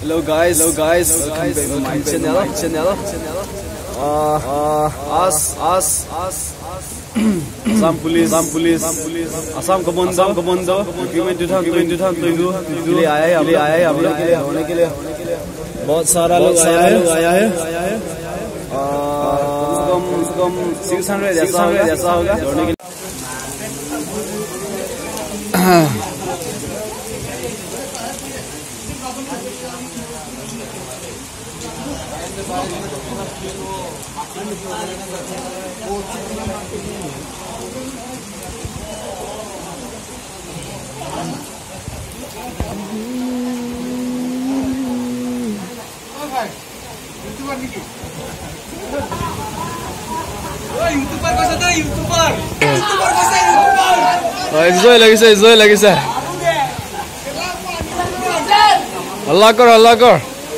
Hello guys, welcome to my channel. Assam Police, Assam Commando, document 2022 के लिए आया है हम लोग होने के लिए बहुत सारा लोग आया है कम से कम 600 ऐसा होगा दौड़ने के लिए Enjoy lagi sir. Allah kor.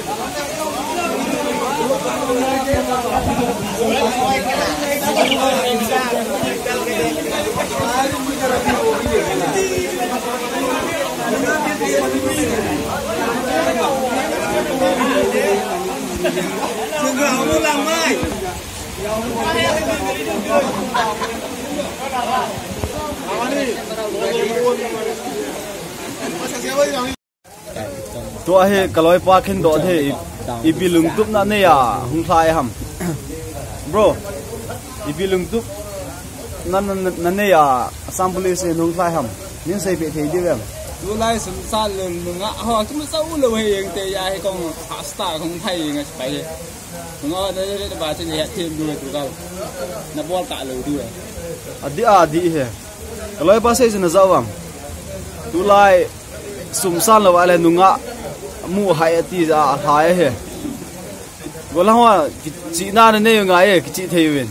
To he kaloi pa khin do the ibilung tup na ne ya hung thlai ham bro ibilung tup na ne ya Assam Police hung thlai ham nin sei pe thei diam tu lai sum san lung nga ho chúng sao lo he yeng te ya he kong pasta kong thai nga pai ngo de ba che he thêm du tu ka na bol ka lo du adi he kaloi pa sei na zawam tu lai sum san lo ale nunga mu hai ati za hai he gola wa chi na ne nga ye chi thei wen